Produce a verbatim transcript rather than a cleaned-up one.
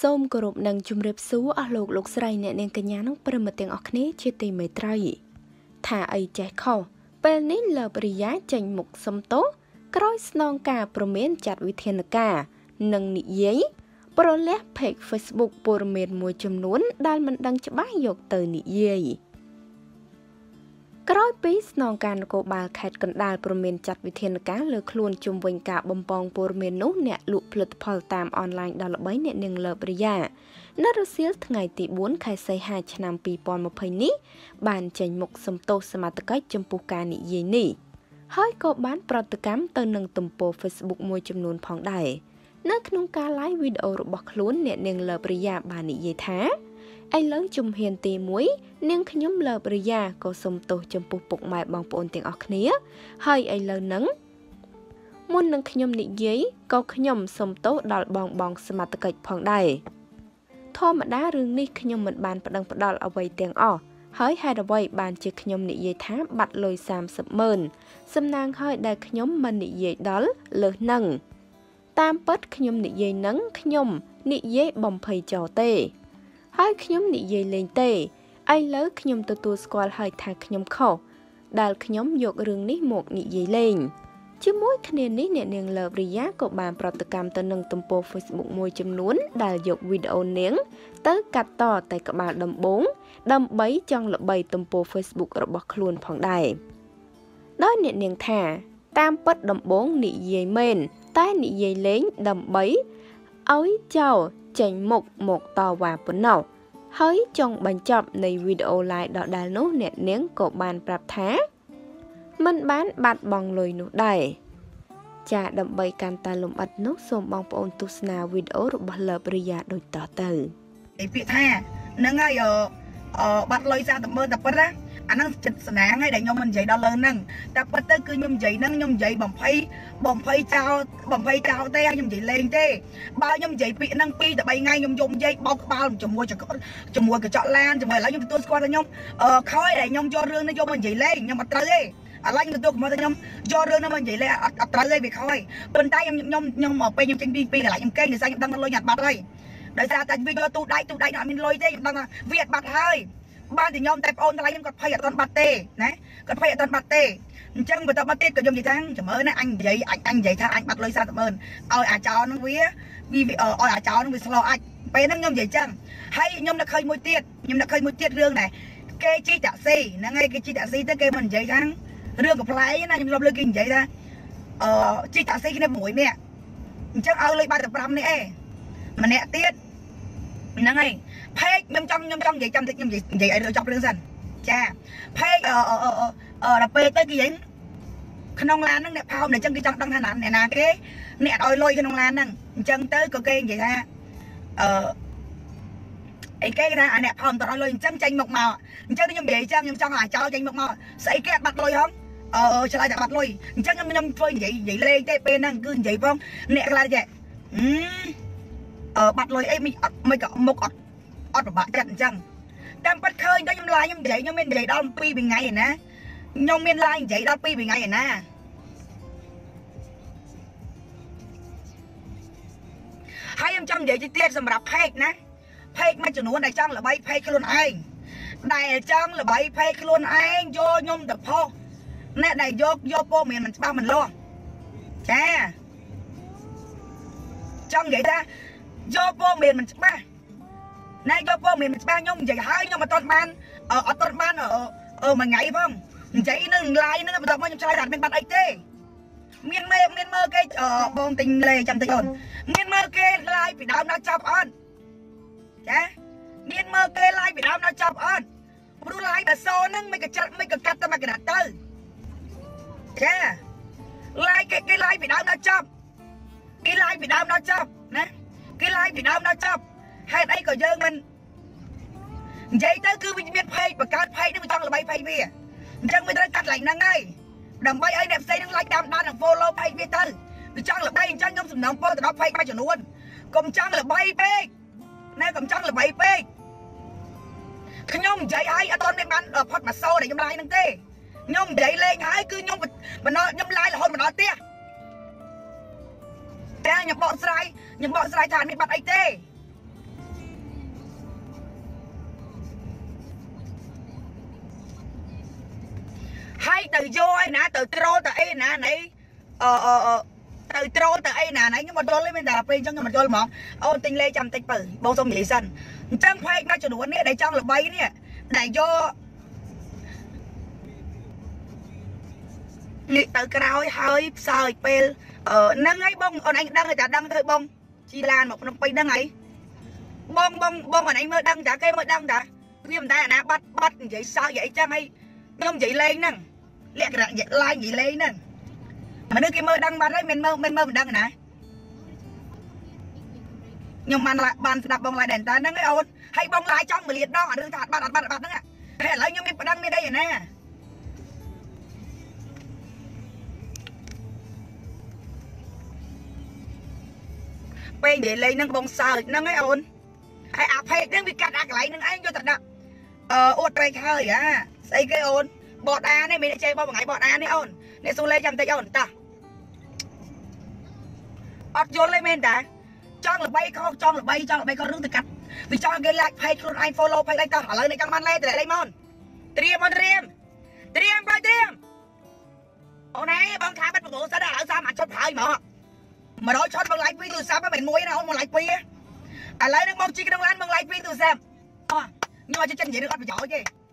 សូមគោរពនឹងជំរាបសួរអស់លោកលោកស្រីអ្នកនាងកញ្ញានឹងប្រិមត្តទាំងអស់គ្នាជាទីមេត្រីថាអីចេះខុសពេលនេះលើបរិយាចេញមុខសំទោសក្រោយស្នងការព្រមានចាត់វិធានការនិងនិយាយប្រលះ page Facebook ព័ត៌មានមួយចំនួនដែលមិនដឹងច្បាស់យកទៅនិយាយក្រោយពីស្នងការនគរបាលខេត្តកណ្ដាលព្រមានចាត់វិធានការលើខ្លួនជុំវិញការបំពងព័ត៌មាននោះអ្នកលក់ផលិតផលតាមអនឡាញដល់ល្បីអ្នកនាងលើបរិយានៅរសៀលថ្ងៃទីបួនខែសីហាឆ្នាំពីរពាន់ម្ភៃនេះបានចេញមុខសំទោសសមត្ថកិច្ចចំពោះការនិយាយនេះហើយក៏បានប្រតិកម្មទៅនឹងទំព័រ Facebook មួយចំនួនផងដែរនៅក្នុងការ live វីដេអូរបស់ខ្លួនអ្នកនាងលើបរិយាបាននិយាយថាឥឡូវជំហានទីមួយនាងខ្ញុំលើបរិយាក៏សូមទោសចំពោះពុកម៉ែបងប្អូនទាំងអស់គ្នាហើយឥឡូវហ្នឹងមុននឹងខ្ញុំនិយាយក៏ខ្ញុំសូមទោសដល់បងបងសមត្ថកិច្ចផងដែរធម្មតារឿងនេះខ្ញុំមិនបានប្តឹងផ្ដាល់អ្វីទាំងអស់ហើយហេតុអ្វីបានជាខ្ញុំនិយាយថាបាត់លុយសាមសិបម៉ឺនសំណាងហើយដែលខ្ញុំមិននិយាយដល់លើសនឹងតាមពិតខ្ញុំនិយាយនឹងខ្ញុំនិយាយបំភ័យចោលទេហើយខ្ញុំនិយាយលេងទេឥឡូវខ្ញុំទទួលស្គាល់ហើយថាខ្ញុំខុសដែលខ្ញុំយករឿងនេះមកនិយាយលេងជាមួយគ្នានេះអ្នកនាងលើបរិយាក៏បានប្រតិកម្មទៅនឹងទំព័រ Facebook មួយចំនួនដែលយកវីដេអូនាងទៅកាត់តតែក្បាលដំបូងដើម្បីចង់ល្បីទំព័រ Facebook របស់ខ្លួនផងដែរដោយអ្នកនាងថាតាមពិតដំបូងនិយាយមែនតែនិយាយលេងដើម្បីឲ្យចោលចេញមុខមកតវ៉ាប៉ុណ្ណោះហើយចង់បញ្ចប់នៃវីដេអូ live ដដែលនោះអ្នកនាងក៏បានប្រាប់ថាមិនបានបាត់បង់លុយនោះដែរចាដើម្បីកាន់តែលំអិតនោះសូមបងប្អូនទស្សនាវីដេអូរបស់លើបរិយាដូចតទៅឯពាក្យថាហ្នឹងហើយអឺបាត់លុយសាតែមើលតែប៉ុណ្ណាអាហ្នឹងចិត្តស្នាងហើយដែលខ្ញុំមិននិយាយដល់លើហ្នឹងតែប៉ុន្តែគឺខ្ញុំនិយាយហ្នឹងខ្ញុំនិយាយបំភ័យបំភ័យចោលបំភ័យចោលទេខ្ញុំនិយាយលេងទេបើខ្ញុំនិយាយពាក្យហ្នឹងពីរទៅបីថ្ងៃខ្ញុំយំនិយាយបោកក្បាលជាមួយជាមួយកញ្ចក់ឡានជាមួយឥឡូវខ្ញុំទទួលស្គាល់ថាខ្ញុំអឺខ້ອຍដែលខ្ញុំយករឿងនេះយកមកនិយាយលេងខ្ញុំអត់ត្រូវទេឥឡូវខ្ញុំទទួលមកថាខ្ញុំយករឿងនេះមកនិយាយលេងអត់អត់ត្រូវទេវាខ້ອຍប៉ុន្តែខ្ញុំខ្ញុំខ្ញុំមកពេលខ្ញុំចេញពីពីកន្លែងខ្ញុំកេងដោយសារខ្ញុំដឹងថាលុយអត់បាត់ហើយដោយសារតែវាយកទូដៃទូដៃអត់មានលុយទេខ្ញុំដឹងថាវាអត់បាត់ហើយបានតែខ្ញុំតែប្អូនថ្លៃខ្ញុំគាត់ភ័យអត់ទាន់បាត់ទេណាគាត់ភ័យអត់ទាន់បាត់ទេអញ្ចឹងបន្តមកទៀតក៏ខ្ញុំនិយាយថាចាំមើលណាអញនិយាយអញអញនិយាយថាអញបាត់លុយសាសិបម៉ឺនឲ្យអាចោនឹងវាវាឲ្យអាចោនឹងវាស្លោអាចពេលហ្នឹងខ្ញុំនិយាយចឹងហើយខ្ញុំនឹកឃើញមួយទៀតខ្ញុំនឹកឃើញមួយទៀតរឿងដែរគេជីតាក់ស៊ីហ្នឹងហើយគេជីតាក់ស៊ីទៅគេមិននិយាយថារឿងកំ pl ៃណាខ្ញុំធ្លាប់លើគេនិយាយថាអឺជីតាក់ស៊ីគ្នាមួយនាក់អញ្ចឹងឲ្យលុយបាត់តែប្រាំនេះឯងម្នាក់ទៀតហ្នឹងហើយផេកខ្ញុំចង់ខ្ញុំចង់និយាយចាំតិចខ្ញុំនិយាយឲ្យចប់រឿងសិនចាផេកអឺអឺអឺដល់ពេលទៅគេនិយាយក្នុងឡានហ្នឹងអ្នកផោមអញ្ចឹងគេចង់ដឹងថាណាអ្នកណាគេអ្នកឲ្យលុយក្នុងឡានហ្នឹងអញ្ចឹងទៅក៏គេនិយាយថាអឺអីគេថាអាអ្នកផោមតឲ្យលុយអញ្ចឹងចេញមកមកអញ្ចឹងខ្ញុំនិយាយចឹងខ្ញុំចង់ឲ្យចោលចេញមកមកស្អីគេអត់បាត់លុយហងអឺឆ្លើយតែបាត់លុយអញ្ចឹងខ្ញុំខ្ញុំធ្វើនិយាយនិយាយលេងទេពេលហ្នឹងគឺនិយាយផងអ្នកខ្លះចេះអឺបាត់លុយអីមិនអត់មិនក៏មុខអត់អត់ពិបាកចិត្តអញ្ចឹងតាមពិតឃើញតែខ្ញុំឡាយខ្ញុំនិយាយខ្ញុំមាននិយាយដល់ពីរថ្ងៃឯណាខ្ញុំមានឡាយនិយាយដល់ពីរថ្ងៃឯណាហើយខ្ញុំចង់និយាយទៀតសម្រាប់ផេកណាផេកមួយចំនួនដែលចង់ល្បីផេកខ្លួនឯងដែលចង់ល្បីផេកខ្លួនឯងយកខ្ញុំទៅផុសអ្នកដែលយកយកពោមានមិនច្បាស់មិនលាស់ចាចង់និយាយថាយកពោមានមិនច្បាស់ណែយកពោមានមិនច្បាស់ខ្ញុំនិយាយហើយខ្ញុំអត់ទាន់បានអត់ទាន់បានអឺមួយថ្ងៃផងនិយាយនឹងឡាយនឹងបន្ទាប់មកខ្ញុំឆ្លើយថាអត់មានបាត់អីទេមានមេមានមើលគេបងទិញលេចាំតិចអូនមានមើលគេឡាយពីដើមដល់ចប់អត់ចាមានមើលគេឡាយពីដើមដល់ចប់អត់ព្រោះឡាយបើសូហ្នឹងមិនក៏ចាត់មិនក៏កាត់តែមកកណ្ដាស់ទៅចាឡាយគេគេឡាយពីដើមដល់ចប់គេឡាយពីដើមដល់ចប់ណាគេឡាយពីដើមដល់ចប់ហេតុអីក៏យើងមិននិយាយទៅគឺវាមានផេកបង្កើតផេកនឹងវាចង់ល្បីផេកវាអញ្ចឹងវាត្រូវកាត់ឡើងហ្នឹងហើយដើម្បីឲ្យអ្នកផ្សេងនឹង like តាមដាននិង follow ផេកវាទៅវាចង់ល្បីអញ្ចឹងខ្ញុំសំណងពោលទៅដល់ផេកមួយចំនួនកុំចង់ល្បីពេកណែកុំចង់ល្បីពេកខ្ញុំនិយាយឲ្យអត់ទាន់មានបានផុតមួយសូដែលខ្ញុំ like ហ្នឹងទេខ្ញុំនិយាយលេងហើយគឺខ្ញុំបណ្ដោខ្ញុំ like រហូតមកដល់ផ្ទះតែខ្ញុំបកស្រាយខ្ញុំបកស្រាយថាអត់មានបាត់អីទេ hay từ vô ai nã từ trôi từ ấy nã này ờ ờ ờ từ trôi từ ấy nã này nhưng mà trôi lên bên đà bên trong nhưng mà trôi mỏng ôn tinh lê chăm tinh bự bông sông nhị sân chẳng phải nó cho đủ nè để trong là bay nè để vô nghĩ từ cái nào hơi sợi pel ờ nâng ấy bông ôn anh đăng người ta đăng thôi bông chi lan một nó bay đăng ấy bông bông bông anh mới đăng trả cây mới đăng trả vì người ta nè bắt bắt vậy sao vậy chẳng hay nhưng vậy lên nè lẹ cái vậy like vậy lên nè mà nước cái mơ đăng bắt đấy mình mơ mình mơ mình đăng nè nhưng mà lại bàn đặt bông lại đèn ta nâng ấy ôn hay bông lại trong mà liệt đó ở đường thật bắt đặt bắt đặt nè hay lấy nhưng mình đăng bên đây vậy nè bây để lấy nâng bông sờ nâng ấy ôn hay áp hay nâng bị cắt ác lại nâng anh cho thật đậm ờ ôn đây hơi à xây cái ôn bọt à này mình lại chơi bao một ngày bọt à này ôn để xuống lên chăm tay ôn ta ọt vô lên men đã cho là bay không cho là bay cho là bay con nước từ cắt vì cho cái like page luôn anh follow page đây tao hỏi lời này trong man lên từ đây môn triêm môn triêm triêm bay triêm hôm nay bông thả bắt bộ sao đã ở sao mà chốt phải mà mà đó chốt bằng like video sao mà mình mua nào một like video à lấy nước bông chi cái đông lan bằng like video xem nhưng mà cho chân vậy được ăn phải giỏi chứ